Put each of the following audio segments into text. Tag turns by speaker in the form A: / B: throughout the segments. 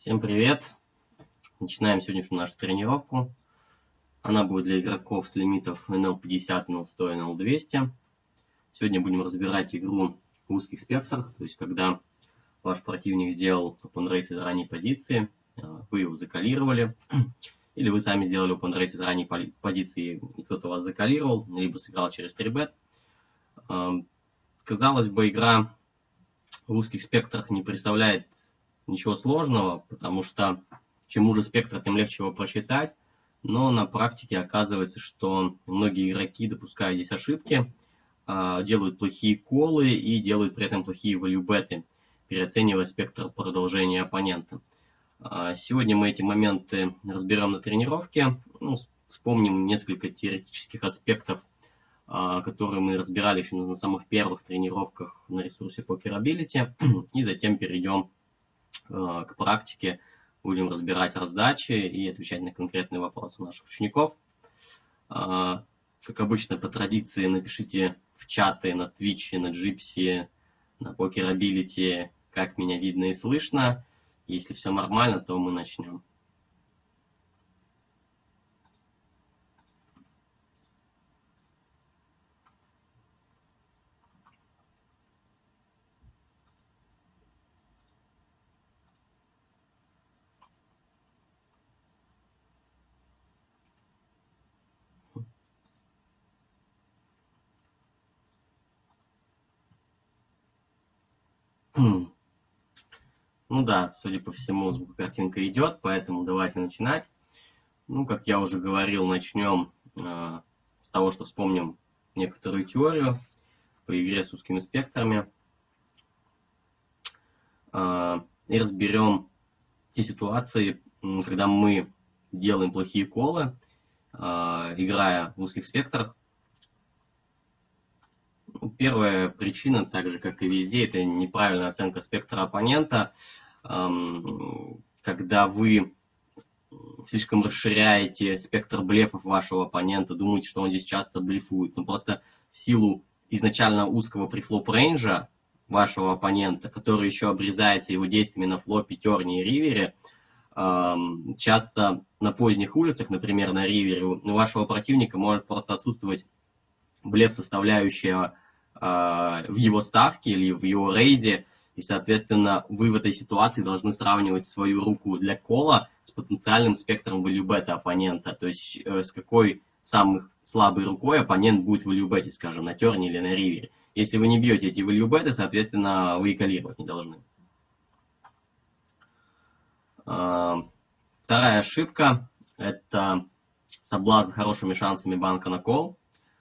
A: Всем привет! Начинаем сегодняшнюю нашу тренировку. Она будет для игроков с лимитов NL50, NL100 и NL200. Сегодня будем разбирать игру в узких спектрах, то есть когда ваш противник сделал open race из ранней позиции, вы его закалировали, или вы сами сделали open race из ранней позиции, и кто-то вас закалировал, либо сыграл через 3-bet. Казалось бы, игра в узких спектрах не представляет ничего сложного, потому что чем уже спектр, тем легче его просчитать. Но на практике оказывается, что многие игроки допускают здесь ошибки, делают плохие колы и делают при этом плохие value-беты, переоценивая спектр продолжения оппонента. Сегодня мы эти моменты разберем на тренировке. Вспомним несколько теоретических аспектов, которые мы разбирали еще на самых первых тренировках на ресурсе PokerAbility, и затем перейдем к практике, будем разбирать раздачи и отвечать на конкретные вопросы наших учеников. Как обычно, по традиции, напишите в чаты на Twitch, на Gypsy, на PokerAbility, как меня видно и слышно. Если все нормально, то мы начнем. Ну да, судя по всему, звукокартинка идет, поэтому давайте начинать. Как я уже говорил, начнем с того, что вспомним некоторую теорию по игре с узкими спектрами. И разберем те ситуации, когда мы делаем плохие колы, играя в узких спектрах. Первая причина, так же как и везде, это неправильная оценка спектра оппонента. Когда вы слишком расширяете спектр блефов вашего оппонента, думаете, что он здесь часто блефует. Но просто в силу изначально узкого префлоп-рейнджа вашего оппонента, который еще обрезается его действиями на флопе, терне и ривере, часто на поздних улицах, например, на ривере, у вашего противника может просто отсутствовать блеф-составляющая в его ставке или в его рейзе, и, соответственно, вы в этой ситуации должны сравнивать свою руку для кола с потенциальным спектром value-бета оппонента, то есть с какой самой слабой рукой оппонент будет в value-бете, скажем, на терне или на ривере. Если вы не бьете эти value-беты, соответственно, вы и колировать не должны. Вторая ошибка – это соблазн хорошими шансами банка на кол.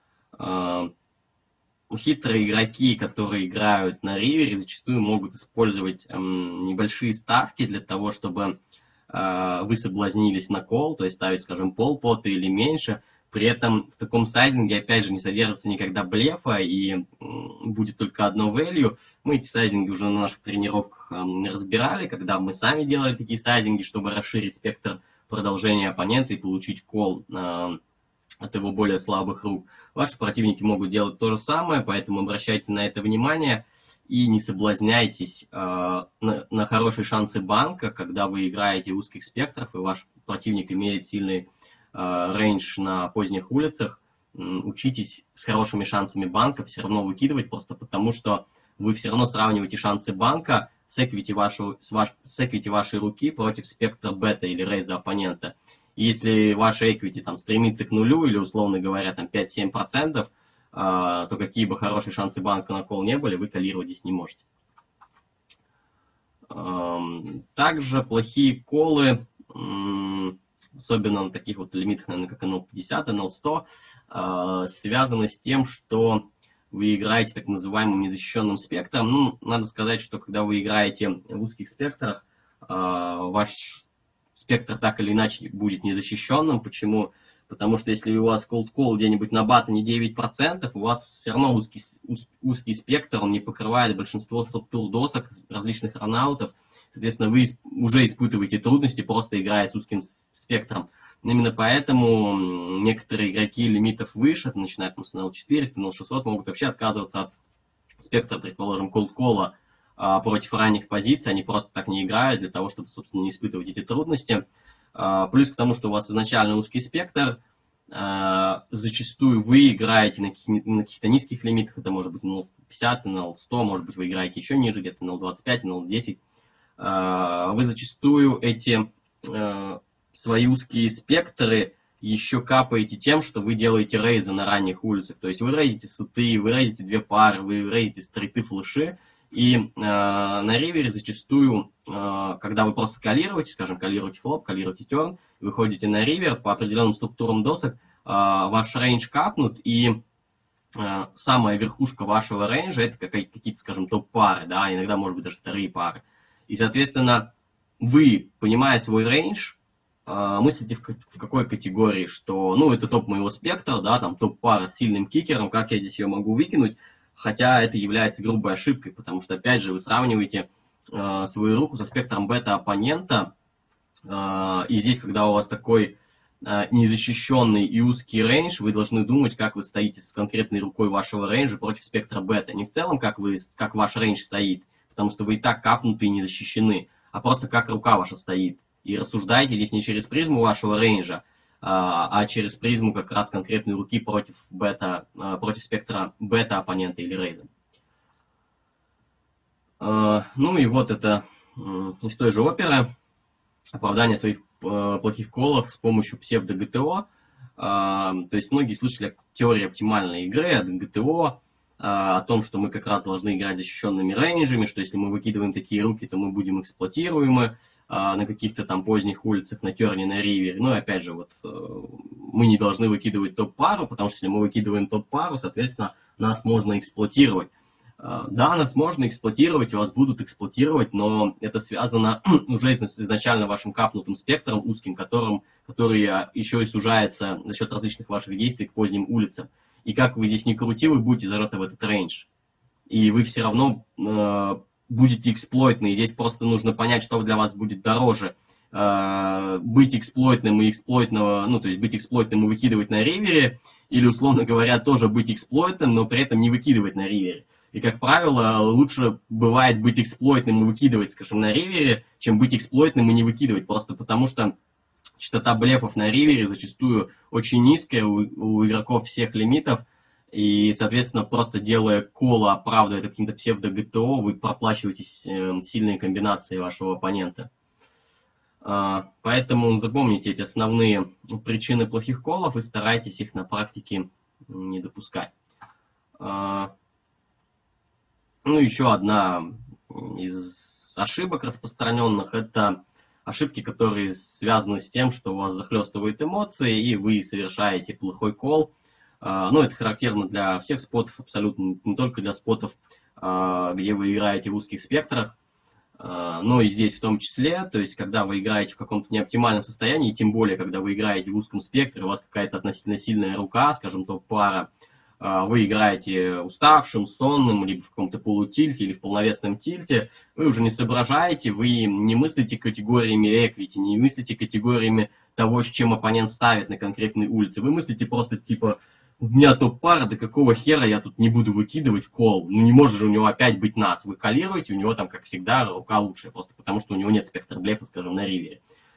A: Хитрые игроки, которые играют на ривере, зачастую могут использовать небольшие ставки для того, чтобы вы соблазнились на кол, то есть ставить, скажем, полпота или меньше. При этом в таком сайзинге, опять же, не содержится никогда блефа и будет только одно value. Мы эти сайзинги уже на наших тренировках разбирали, когда мы сами делали такие сайзинги, чтобы расширить спектр продолжения оппонента и получить кол от его более слабых рук. Ваши противники могут делать то же самое, поэтому обращайте на это внимание и не соблазняйтесь на хорошие шансы банка, когда вы играете в узких спектрах и ваш противник имеет сильный рейндж на поздних улицах. Учитесь с хорошими шансами банка все равно выкидывать, просто потому что вы все равно сравниваете шансы банка с эквити вашей руки против спектра бета или рейза оппонента. Если ваша equity стремится к нулю или, условно говоря, 5-7%, то какие бы хорошие шансы банка на кол не были, вы колировать здесь не можете. Также плохие колы, особенно на таких вот лимитах, наверное, как NL50, NL100, связаны с тем, что вы играете так называемым незащищенным спектром. Надо сказать, что когда вы играете в узких спектрах, ваш спектр так или иначе будет незащищенным. Почему? Потому что если у вас cold call где-нибудь на баттоне 9%, у вас все равно узкий спектр, он не покрывает большинство структур досок, различных ранаутов. Соответственно, вы уже испытываете трудности, просто играя с узким спектром. Именно поэтому некоторые игроки лимитов выше, начиная с NL400, NL600, могут вообще отказываться от спектра, предположим, cold call против ранних позиций, они просто так не играют для того, чтобы, собственно, не испытывать эти трудности. Плюс к тому, что у вас изначально узкий спектр, зачастую вы играете на каких-то низких лимитах, это может быть NL 50, NL 100, может быть вы играете еще ниже, где-то NL 25, NL 10. Вы зачастую эти свои узкие спектры еще капаете тем, что вы делаете рейзы на ранних улицах. То есть вы рейзите сеты, вы рейзите две пары, вы рейзите стриты, флеши. И на ривере зачастую, когда вы просто калируете, скажем, калируете флоп, калируете терн, выходите на ривер, по определенным структурам досок ваш рейндж капнут, и самая верхушка вашего рейнджа это какие-то, скажем, топ-пары, да, иногда, может быть, даже вторые пары. И, соответственно, вы, понимая свой рейндж, мыслите в какой категории, что, ну, это топ моего спектра, да, там топ-пара с сильным кикером, как я здесь ее могу выкинуть, хотя это является грубой ошибкой, потому что, опять же, вы сравниваете свою руку со спектром бета-оппонента, и здесь, когда у вас такой незащищенный и узкий рейндж, вы должны думать, как вы стоите с конкретной рукой вашего рейнджа против спектра бета. Не в целом, как ваш рейндж стоит, потому что вы и так капнуты и не защищены, а просто как рука ваша стоит. И рассуждайте здесь не через призму вашего рейнджа, а через призму как раз конкретной руки против спектра бета оппонента или рейза. Ну и вот это из той же оперы. Оправдание своих плохих колов с помощью псевдо-ГТО. То есть многие слышали о теории оптимальной игры, от ГТО, о том, что мы как раз должны играть защищенными рейнджами, что если мы выкидываем такие руки, то мы будем эксплуатируемы на каких-то там поздних улицах, на терне, на ривере. Ну и опять же, вот мы не должны выкидывать топ-пару, потому что если мы выкидываем топ-пару, соответственно, нас можно эксплуатировать. Да, нас можно эксплуатировать, вас будут эксплуатировать, но это связано уже с изначально вашим капнутым спектром узким, который еще и сужается за счет различных ваших действий к поздним улицам. И как вы здесь ни крути, вы будете зажаты в этот рейндж. И вы все равно будете эксплойтны. И здесь просто нужно понять, что для вас будет дороже. Быть эксплойтным и эксплойтного, ну, то есть быть эксплойтным и выкидывать на ривере, или, условно говоря, тоже быть эксплойтным, но при этом не выкидывать на ривере. И, как правило, лучше бывает быть эксплойтным и выкидывать, скажем, на ривере, чем быть эксплойтным и не выкидывать. Просто потому что частота блефов на ривере зачастую очень низкая у игроков всех лимитов. И, соответственно, просто делая коло, оправдывая это каким-то псевдо-ГТО, вы проплачиваете сильные комбинации вашего оппонента. Поэтому запомните эти основные причины плохих колов и старайтесь их на практике не допускать. Ну, еще одна из ошибок распространенных – это ошибки, которые связаны с тем, что у вас захлестывают эмоции, и вы совершаете плохой кол. Ну, это характерно для всех спотов, абсолютно, не только для спотов, где вы играете в узких спектрах, но и здесь в том числе. То есть, когда вы играете в каком-то неоптимальном состоянии, и тем более, когда вы играете в узком спектре, у вас какая-то относительно сильная рука, скажем, топ-пара, вы играете уставшим, сонным, либо в каком-то полутильте, или в полновесном тильте, вы уже не соображаете, вы не мыслите категориями эквити, не мыслите категориями того, с чем оппонент ставит на конкретной улице. Вы мыслите просто типа, у меня топ-пара, да какого хера я тут не буду выкидывать кол? Ну не может же у него опять быть нац. Вы калируете, у него там, как всегда, рука лучшая, просто потому что у него нет спектра блефа, скажем, на ривере.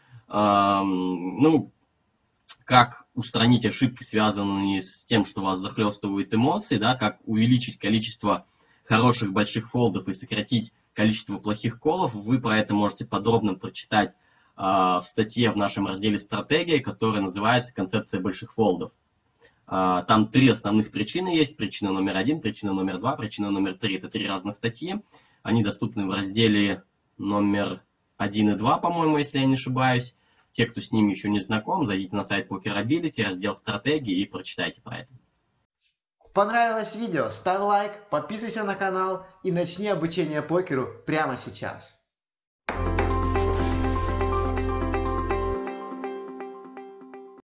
A: Ну, как устранить ошибки, связанные с тем, что вас захлестывают эмоции, да, как увеличить количество хороших больших фолдов и сократить количество плохих колов, вы про это можете подробно прочитать в статье в нашем разделе «Стратегия», которая называется «Концепция больших фолдов». Там 3 основных причины есть. Причина номер 1, причина номер 2, причина номер 3. Это 3 разных статьи. Они доступны в разделе номер 1 и 2, по-моему, если я не ошибаюсь. Те, кто с ними еще не знаком, зайдите на сайт Pokerability, раздел «Стратегии» и прочитайте про это.
B: Понравилось видео? Ставь лайк, подписывайся на канал и начни обучение покеру прямо сейчас.